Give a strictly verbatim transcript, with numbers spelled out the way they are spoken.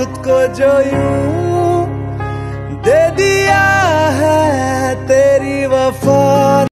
खुद को जो यूं दे दिया है तेरी वफा